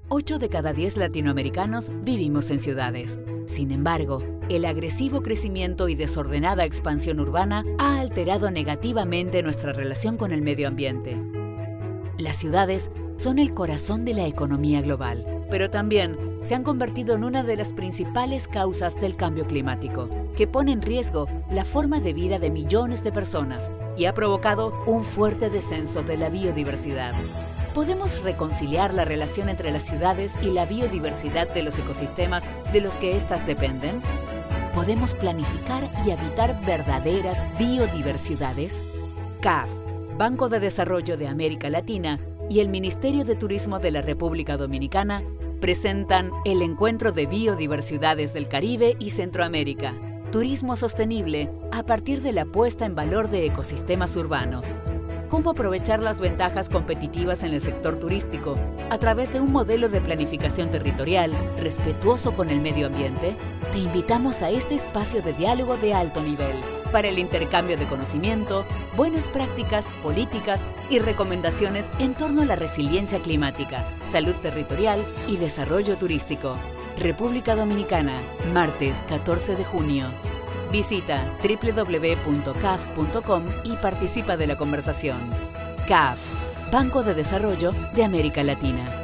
8 de cada 10 latinoamericanos vivimos en ciudades. Sin embargo, el agresivo crecimiento y desordenada expansión urbana ha alterado negativamente nuestra relación con el medio ambiente. Las ciudades son el corazón de la economía global, pero también se han convertido en una de las principales causas del cambio climático, que pone en riesgo la forma de vida de millones de personas y ha provocado un fuerte descenso de la biodiversidad. ¿Podemos reconciliar la relación entre las ciudades y la biodiversidad de los ecosistemas de los que éstas dependen? ¿Podemos planificar y habitar verdaderas biodiversidades? CAF, Banco de Desarrollo de América Latina, y el Ministerio de Turismo de la República Dominicana presentan el Encuentro de Biodiversidades del Caribe y Centroamérica, Turismo Sostenible a partir de la puesta en valor de ecosistemas urbanos. ¿Cómo aprovechar las ventajas competitivas en el sector turístico a través de un modelo de planificación territorial respetuoso con el medio ambiente? Te invitamos a este espacio de diálogo de alto nivel para el intercambio de conocimiento, buenas prácticas, políticas y recomendaciones en torno a la resiliencia climática, salud territorial y desarrollo turístico. República Dominicana, martes 14 de junio. Visita www.caf.com y participa de la conversación. CAF, Banco de Desarrollo de América Latina.